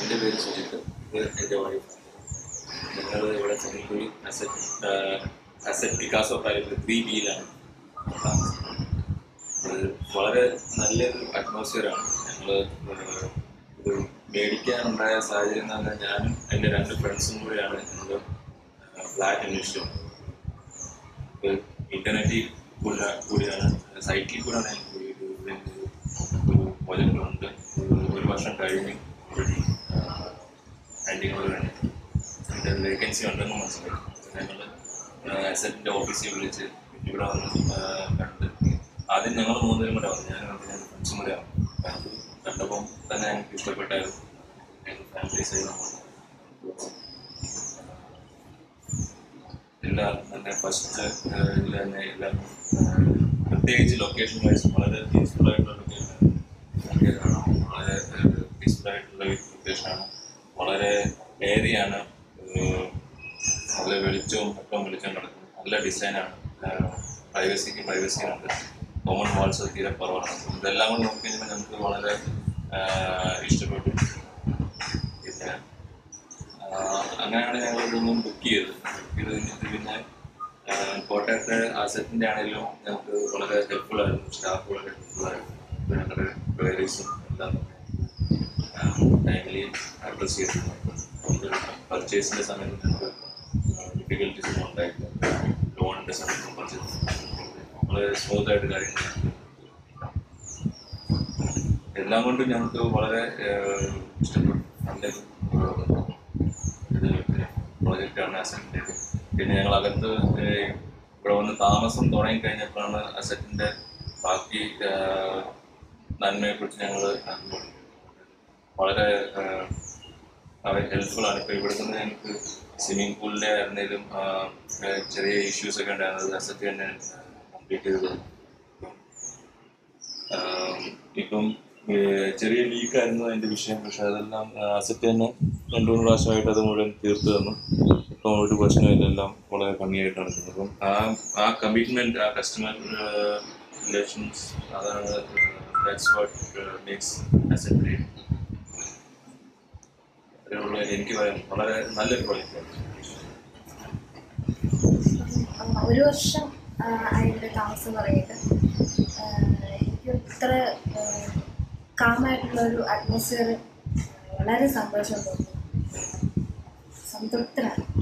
എൻ്റെ പേര് സുജിത്ത്, ഇത് എൻ്റെ വൈഫ്. ഞങ്ങൾ ഇവിടെ ചെന്നൈക്കുഴി അസറ്റ് വികാസോ പാലത്തിൽ 3Bയിലാണ് താമസിക്കുന്നത്. അത് വളരെ നല്ലൊരു അറ്റ്മോസ്ഫിയറാണ്. ഞങ്ങൾ ഇത് മേടിക്കാനുണ്ടായ സാഹചര്യം എന്ന് പറഞ്ഞാൽ ഞാനും എൻ്റെ 2 ഫ്രണ്ട്സും കൂടെയാണ് ഞങ്ങൾ ഫ്ലാറ്റ് അന്വേഷിച്ചത്. ഇൻ്റർനെറ്റിൽ കൂടിയാണ് സൈറ്റിൽ കൂടെയാണ് ഞങ്ങൾക്ക് ഒരു പ്രൊജക്റ്റുണ്ട്. 1 വർഷം കഴിഞ്ഞ് ആൻറ്റിങ്ങളോട് വേണ്ടി ഇതിൻ്റെ വേക്കൻസി ഉണ്ടെന്ന് മനസ്സിലായി. ഞങ്ങൾ അസറ്റിൻ്റെ ഓഫീസിൽ വിളിച്ച് ഇവിടെ വന്ന് കണ്ട് ആദ്യം ഞങ്ങൾ 3 പേരും കൂടെ വന്നു. ഞാൻ ഫ്രണ്ട്സും കൂടെ ആവും. അത് കണ്ടപ്പം തന്നെ ഞങ്ങൾക്ക് ഇഷ്ടപ്പെട്ടായിരുന്നു. ഞങ്ങൾ ഫാമിലി സൈഡ് എല്ലാം തന്നെ ഫസ്റ്റ് ഇതിൽ തന്നെ എല്ലാം പ്രത്യേകിച്ച് ലൊക്കേഷൻ വൈസ് വളരെ പീസ്ഫുള്ളായിട്ടുള്ള ലൊക്കേഷനാണ്. വളരെ പീസ്ഫുള്ളായിട്ടുള്ള ലൊക്കേഷനാണ്. വളരെ ഏരിയയാണ്. നല്ല വെളിച്ചവും കിടക്കും. നല്ല ഡിസൈനാണ്. പ്രൈവസിയുണ്ട്. കോമൺ വാൾസ് തീരെ കുറവാണ്. ഇതെല്ലാം കൂടെ നോക്കി കഴിഞ്ഞാൽ നമുക്ക് വളരെ ഇഷ്ടപ്പെട്ടു. പിന്നെ അങ്ങനെയാണ് ഞങ്ങൾ ഇതൊന്നും ബുക്ക് ചെയ്ത് കഴിഞ്ഞിട്ട് പിന്നെ കോട്ടയത്തെ അസറ്റിൻ്റെ ആണെങ്കിലും ഞങ്ങൾക്ക് വളരെ ഹെൽപ്ഫുള്ളായിരുന്നു. സ്റ്റാഫ് വളരെ ഹെൽപ്ഫുള്ളായിരുന്നു. ഞങ്ങളുടെ ക്വയറീസും എല്ലാം ടൈമിലി അഡ്രസ് ചെയ്തിരുന്നു. പർച്ചേസിൻ്റെ സമയത്ത് ഞങ്ങൾക്ക് ഡിഫിക്കൽട്ടീസ് ഒന്നും ഉണ്ടായില്ല. ലോണിൻ്റെ സമയത്തും പർച്ചേസ് വളരെ സ്മൂത്തായിട്ട് കാര്യങ്ങൾ എല്ലാം കൊണ്ടും ഞങ്ങൾക്ക് വളരെ ഇഷ്ടപ്പെട്ടു. നല്ലൊരു പ്രോജക്റ്റാണ് അസറ്റിൻ്റേത്. പിന്നെ ഞങ്ങൾ അകത്ത് ഇവിടെ വന്ന് താമസം തുടങ്ങിക്കഴിഞ്ഞപ്പോഴാണ് അസറ്റിൻ്റെ ബാക്കി നന്മയെക്കുറിച്ച് ഞങ്ങൾ വളരെ ഹെൽപ്ഫുള്ളാണ്. ഇപ്പോൾ ഇവിടെ നിന്ന് ഞങ്ങൾക്ക് സ്വിമ്മിംഗ് പൂളിൻ്റെ ആയിരുന്നേലും ചെറിയ ഇഷ്യൂസൊക്കെ ഉണ്ടായിരുന്നത് അസറ്റ് തന്നെ കംപ്ലീറ്റ് ചെയ്ത്. ഇപ്പം ചെറിയ ലീക്കായിരുന്നു അതിൻ്റെ വിഷയം. പക്ഷെ അതെല്ലാം അസറ്റ് തന്നെ 2-3 പ്രാവശ്യമായിട്ട് അത് മുഴുവൻ തീർത്ത് തന്നു. ഇപ്പം ഒരു പ്രശ്നമില്ല, എല്ലാം വളരെ ഭംഗിയായിട്ട് നടക്കുന്നത്. അപ്പം ആ കമ്മിറ്റ്മെൻറ്റ്, ആ കസ്റ്റമർ റിലേഷൻസ്, അതാണ് that's what makes asset great. എനിക്ക് പറയാം വളരെ നല്ലൊരു പ്രോജക്റ്റാണ്. 1 വർഷം അതിൻ്റെ താമസം തുടങ്ങിയിട്ട് എനിക്ക് ഇത്ര കാമായിട്ടുള്ളൊരു അറ്റ്മോസ്ഫിയർ വളരെ സന്തോഷം തോന്നുന്നു. സംതൃപ്തരാണ്.